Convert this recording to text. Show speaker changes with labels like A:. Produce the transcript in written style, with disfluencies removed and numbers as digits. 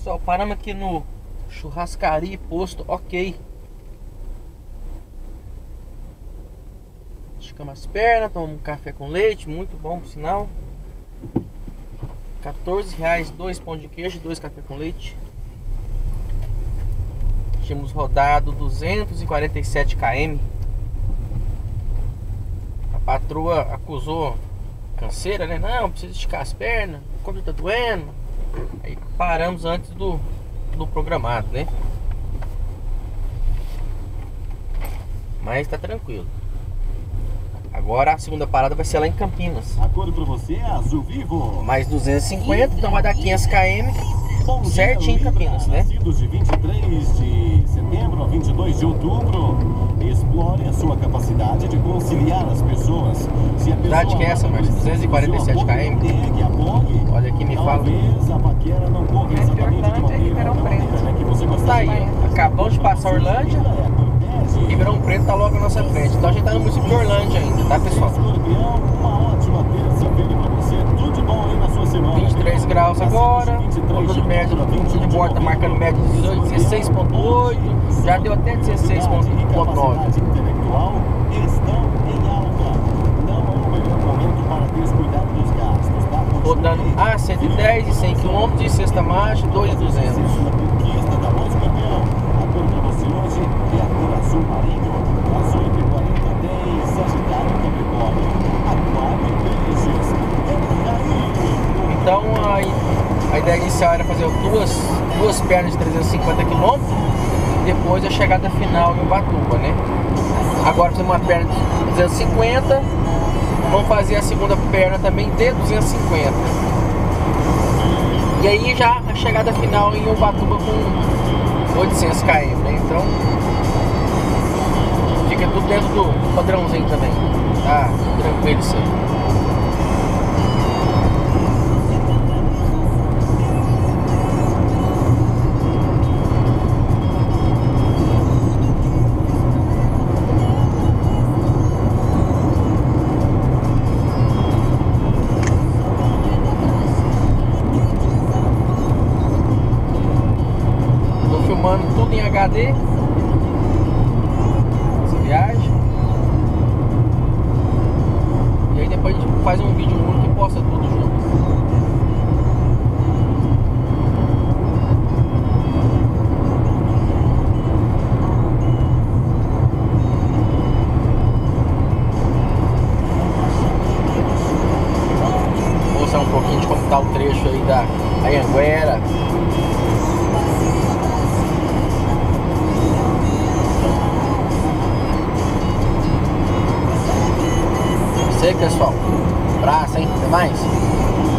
A: Pessoal, paramos aqui no Churrascaria e Posto Ok. Esticamos as pernas, tomamos um café com leite, muito bom por sinal. R$14, 2 pão de queijo e 2 café com leite. Tínhamos rodado 247 km. A patroa acusou canseira, né? Não, precisa esticar as pernas, o corpo tá doendo. Aí paramos antes do programado, né? Mas tá tranquilo. Agora a segunda parada vai ser lá em Campinas.
B: A cor pra você é azul vivo.
A: Mais 250, então vai dar 500 km. Certinho em Campinas, né?
B: Nascidos de 23 de setembro a 22 de outubro. Explore a sua capacidade de conciliar as pessoas. Se a
A: Cidade que é essa, Marcos? 247 km. Olha aqui, me fala.
B: Talvez a paquera não corra exatamente de maneira que você
A: Tá aí, acabamos de passar Orlândia. Ribeirão Preto tá logo na nossa frente. Então a gente tá no município de Orlândia ainda, tá, pessoal?
B: Escorpião, uma ótima terça-feira pra você. Tudo de bom aí na sua semana.
A: 23 graus agora. O de média de bordo tá marcando média de 16,8. Já deu até 16,9.
B: Intelectual estão em alta. Não é o melhor momento para descuidar dos gastos, tá?
A: Rodando a 110 e 100 km de sexta marcha, 2,200.
B: Conquista da Voz Campeão. A cor para você hoje é a cor azul marinho. Às 8h40 tem Sagitário Capricórnio. Aquário e Peixes.
A: Então a ideia inicial era fazer duas pernas de 350 km. Depois a chegada final em Ubatuba, né? Agora fazemos uma perna de 250. Vamos fazer a segunda perna também de 250. E aí já a chegada final em Ubatuba com 800 km, né? Então fica tudo dentro do padrãozinho também. Tá tranquilo isso aí. Tudo em HD essa viagem. E aí depois a gente faz um vídeo único e posta tudo junto. Vou mostrar um pouquinho de como tá o trecho aí da Anhanguera. Isso aí, pessoal. Abraço, hein? Até mais.